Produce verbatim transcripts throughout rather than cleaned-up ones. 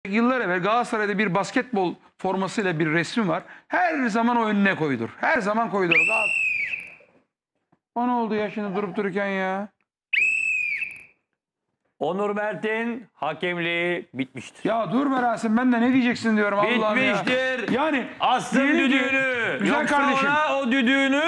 Yıllar evvel Galatasaray'da bir basketbol formasıyla bir resmi var. Her zaman o önüne koydur. Her zaman koydur. Gal o ne oldu ya şimdi durup dururken ya? Onur Mert'in hakemliği bitmiştir. Ya dur be Rasim, ben de ne diyeceksin diyorum Allah'ım ya. Bitmiştir. Yani Aslı diyelim ki- düdüğünü. Güzel Yoksa kardeşim. ona o düdüğünü...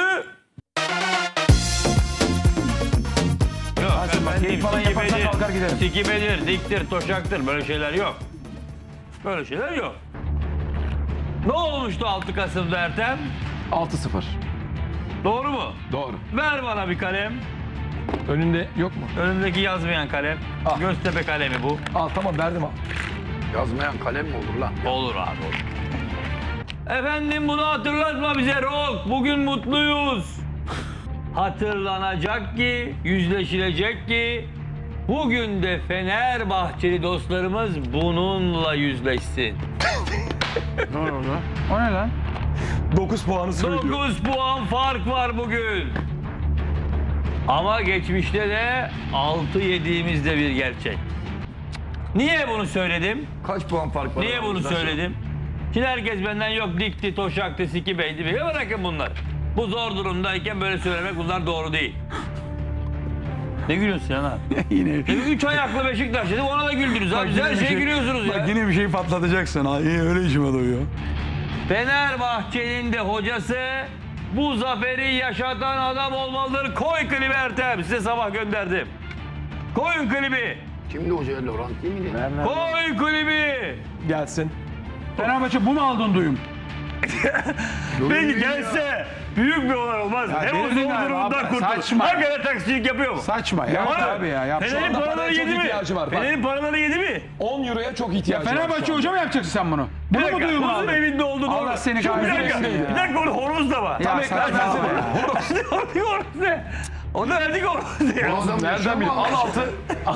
Yok Rasim bak, efendim, geyik falan yaparsan sikimedir, kalkar giderim. sikimedir, diktir, toşaktır. Böyle şeyler yok. Böyle şeyler yok. Ne olmuştu altı Kasım'da Ertem? altı sıfır. Doğru mu? Doğru. Ver bana bir kalem. Önünde yok mu? Önündeki yazmayan kalem. Ah. Göztepe kalemi bu. Al tamam verdim al. Yazmayan kalem mi olur lan? Olur abi olur. Efendim bunu hatırlatma bize Rock. Bugün mutluyuz. Hatırlanacak ki, yüzleşilecek ki bugün de Fenerbahçeli dostlarımız bununla yüzleşsin. Ne oldu? O ne lan? dokuz puanı söylüyor. dokuz puan fark var bugün. Ama geçmişte de altı yediğimiz de bir gerçek. Niye bunu söyledim? Kaç puan fark var? Niye bunu aramızda? söyledim? Şimdi herkes benden yok dikti, toşaktı, sikibeydi. Bir bırakın bunlar. Bu zor durumdayken böyle söylemek bunlar doğru değil. Ne gülüyorsun Sinan abi? Yine. Üç ayaklı Beşiktaş dedi, ona da güldünüz abi. Siz yine her bir şeye şey- gülüyorsunuz ya. Bak yine bir şey patlatacaksın ha. İyi, öyle işime doyuyor. Fenerbahçe'nin de hocası bu zaferi yaşatan adam olmalıdır. Koy klibi Ertem. Size sabah gönderdim. Koyun klibi. Kimdi hoca? Laurent değil miydi? Koy klibi. Gelsin. Fenerbahçe bu mu aldın duyum? Peki gelse büyük bir olay olmaz. Ya Hem o delirdin zor abi, durumdan abi, kurtulur. saçma. Hakikaten taksicilik yapıyor mu? Saçma ya. Yapar. Abi ya. Yap. Fener'in anda paraları paraya çok yedi mi? ihtiyacı var, bak. Fener'in paraları yedi mi? on euroya çok ihtiyacı var. Fenerbahçe şu anda. hoca mı yapacaksın sen bunu? Bir Bunu mu dakika, duyum huzur abi? evinde oldu doğru. Allah seni Şu bir kahretsin dakika, ya. bir dakika orada horoz da var. Ya Tabii, saçma ekran abi ya. versene. Horoz horoz ne? O da verdik horoz ya. Bu adam yaşıyor Nereden mu bileyim? Al Allah altı.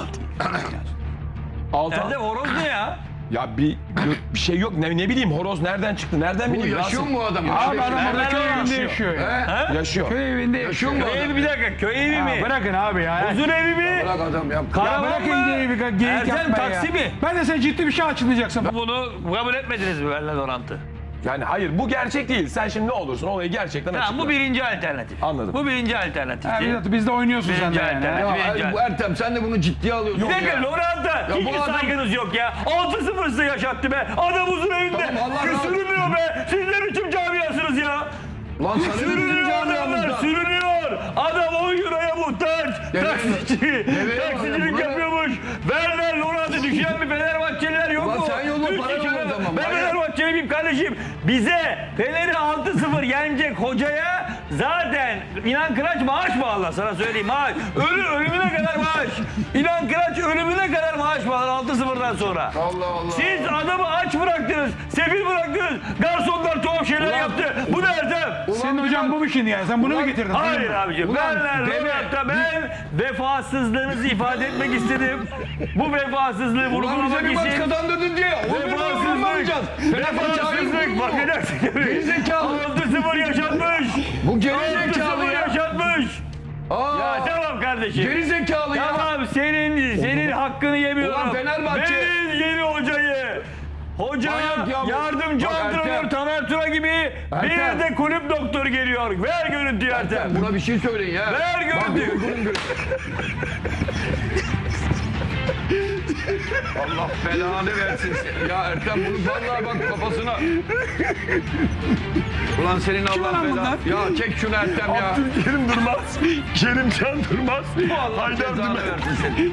Altı. Nerede horoz ne ya? Ya bir bir şey yok. Ne, ne bileyim horoz nereden çıktı? Nereden Bu bileyim? yaşıyor Rasim? mu bu adam? Abi adam Nereden orada köy evinde yaşıyor? yaşıyor ya. He? Yaşıyor. Köy evinde yaşıyor. Yaşıyor mu Köy adam? evi bir dakika, köy evi Ya mi? bırakın abi ya. Huzur evi mi? Bırak adam ya. Ya Karavan bırakın mı? geyik, geyik Ertem yapmayı taksi ya. mi? Ben de sen ciddi bir şey açıklayacaksın. Bunu kabul etmediniz mi Verlen Orant'ı? Yani hayır bu gerçek değil. Sen şimdi ne olursun olayı gerçekten Tamam açıkla. bu birinci alternatif. Anladım. Bu birinci Ha, alternatifti. bir dakika, biz de oynuyorsun sen de Birinci yani. alternatif. ha. Birinci Ya, bu Ertem sen de bunu ciddiye alıyorsun. Bir dakika ya. Lorant'a bu hiç adam- saygınız yok ya. altı sıfır size yaşattı be. Adam huzur evinde. Tamam, Allah razı- Sürünüyor be. Siz ne biçim camiasınız ya? Lan sana ne bizim Sürünüyor adamlar, camiamızda? sürünüyor. Adam on euroya muhtaç. Deve- Taksici. deve- Taksicilik buna- yapıyormuş. Ver Lorant'ı düşen bir Fenerbahçeliler yok Ulan mu? sen yolla, Üç para kişi ver o var. zaman, Ben manyak. Fenerbahçeliyim kardeşim. Bize Fener'i altı sıfır yenecek hocaya zaten İnan Kıraç maaş bağlar sana söyleyeyim maaş. Ölü ölümüne kadar maaş. İnan Kıraç ölümüne kadar maaş bağlar altı sıfırdan sonra. Allah Allah. Siz adamı aç bıraktınız, sefil bıraktınız. Garsonlar tuhaf şeyler Ulan- yaptı. Bu ne Ertem? Senin hocam bu mu şimdi yani? Sen bunu mu getirdin? Hayır abicim. Ulan Ben, deme. ben, ben vefasızlığınızı ifade etmek istedim. Bu vefasızlığı Ulan vurgulamak bize bir maç için. kazandırdın diye. on bin lira Vefasızlık. vurmayacağız. Vefasızlık. Bakacaksın. Gerizekalı. altı sıfır yaşatmış. Bu altı gerizekalı sıfır ya. yaşatmış. Aa, Ya tamam kardeşim. gerizekalı ya. Tamam senin senin hakkını yemiyorum. Ulan Fenerbahçe- Verin yeni hocayı. Hoca, Manyak ya bu. yardımcı Bak antrenör Ertem. Tamer Tura gibi bir Ertem. de kulüp doktoru geliyor. Ver görüntüyü Ertem. Buna bir şey söyleyin ya. Ver görüntüyü. Allah belanı versin seni. Ya Ertem bunu vallahi bak kafasına. Ulan senin Allah lan belanı. Ya çek şunu Ertem ya. Kerim Durmaz. Kerim Can Durmaz. Allah cezanı versin seni.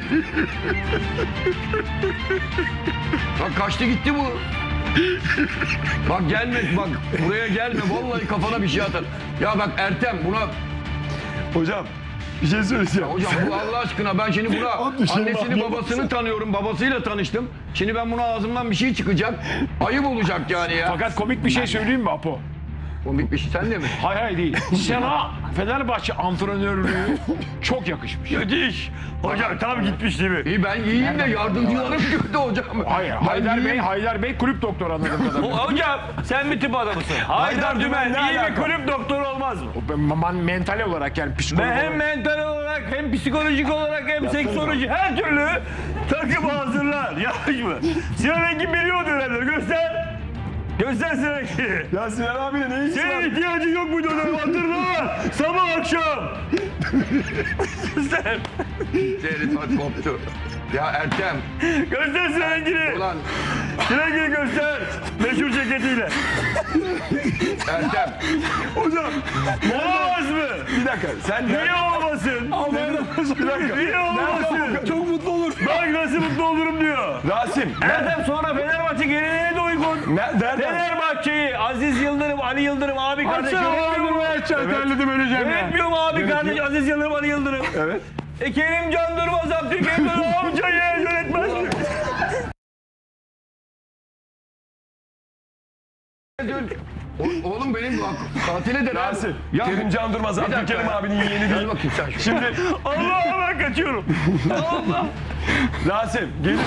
Bak kaçtı gitti bu. Bak gelme bak buraya gelme vallahi kafana bir şey atar. Ya bak Ertem buna Hocam bir şey söyleyeceğim. hocam bu Allah aşkına ben şimdi buna annesini babasını tanıyorum babasıyla tanıştım. Şimdi ben buna ağzımdan bir şey çıkacak. Ayıp olacak yani ya. Fakat komik bir şey söyleyeyim mi Apo? O bitmiş sen de mi? Hayır hayır değil. Sana Fenerbahçe antrenörlüğü çok yakışmış. Müthiş. Hocam tam gitmiş değil mi? İyi ben iyiyim de yardımcılarım kötü hocam. Hayır Ben Haydar Bey, iyiyim. Haydar Bey kulüp doktoru anladığım kadarıyla. Hocam sen bir tıp adamısın. Haydar Dümen ne iyi bir alaka? kulüp doktoru olmaz mı? Ben, ben mental olarak yani psikolojik Ben hem olarak. mental olarak hem psikolojik olarak hem seksoloji her türlü takım hazırlar. Yanlış mı? Sinan Engin biliyor dönemleri. Göster. Göster Sinan Engin. Ya Sinan abine ne işin var? Senin ihtiyacın yok bu dönem hatırla. Sabah akşam. Göster. Herif koptu. Ya Ertem. Göster Sinan Engin'i. Ulan Sinan Engin'i göster. Meşhur ceketiyle. Ertem. Olamaz mı? Bir dakika sen de... Niye olmasın? Bir dakika. Niye olmasın? Çok mutlu olur. Bak nasıl mutlu olurum diyor. Rasim. Erdem sonra Fenerbahçe geleneğine de uygun. Ne, nereden? Fenerbahçe'yi Aziz Yıldırım, Ali Yıldırım abi kardeş yönetmiyor mu? Terledim öleceğim Yönetmiyor mu abi kardeş Aziz Yıldırım, Ali Yıldırım? Evet. E Kerim Can Durmaz, Abdülkerim Durmaz amcayı yönetmez mi? O- Oğlum benim bak katil eder ha. Rasim. Ya Kerim Can Durmaz, Bir dakika Abdülkerim ya. abinin yeğeni Gel değil. bakayım sen şu. Şimdi Allah'a ben kaçıyorum. Allah. Rasim gelin.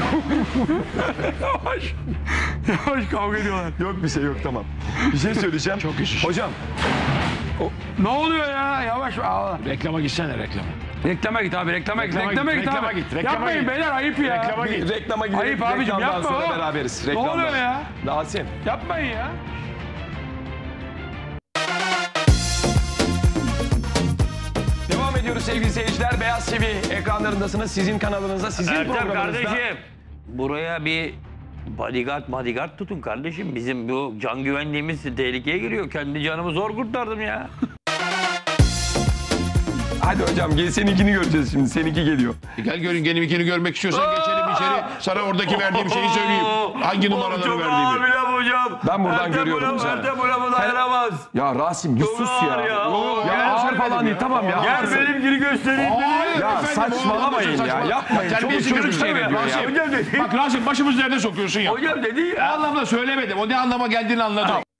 Yavaş kavga ediyorlar. Yok bir şey yok tamam. Bir şey söyleyeceğim. Çok iş. Hocam Ne oluyor ya? Yavaş. Aa. Reklama gitsene reklama. Reklama git abi. Reklama git. Reklama Reklama git, git reklama abi. git, reklama Yapmayın git. beyler ayıp ya. Reklama git. reklama gidelim. Ayıp abicim, Reklamdan yapma sonra o. beraberiz. Ne Reklamdan. oluyor ya? Rasim. Yapmayın ya. Devam ediyoruz sevgili seyirciler. Beyaz T V ekranlarındasınız. Sizin kanalınızda, sizin Ertem programınızda. kardeşim. Buraya bir bodyguard bodyguard tutun kardeşim. Bizim bu can güvenliğimiz tehlikeye giriyor. Kendi canımı zor kurtardım ya. Hadi hocam gel seninkini göreceğiz şimdi. Seninki geliyor. Gel görün benimkini görmek istiyorsan geçelim içeri. Sana oradaki verdiğim şeyi söyleyeyim. Hangi numaraları Çok verdiğimi. ağır bir laf hocam. Ben buradan Ertem görüyorum bu laf- sana. Ertem bu lafı dayanamaz. Ya Rasim bir Çok sus ağır ya. ya. Oo, Ya gel ağır söylemedim falan değil tamam ya. Gel haklısın. benimkini göstereyim. Ya saçmalamayın ya. Yapmayın. Çok Terbiyesiz çocuk çocuk seyrediyor ya. Rasim. Hocam dedi. Bak Rasim başımızı nerede sokuyorsun ya? Hocam dedi O ya. anlamda söylemedim. O ne anlama geldiğini anladım.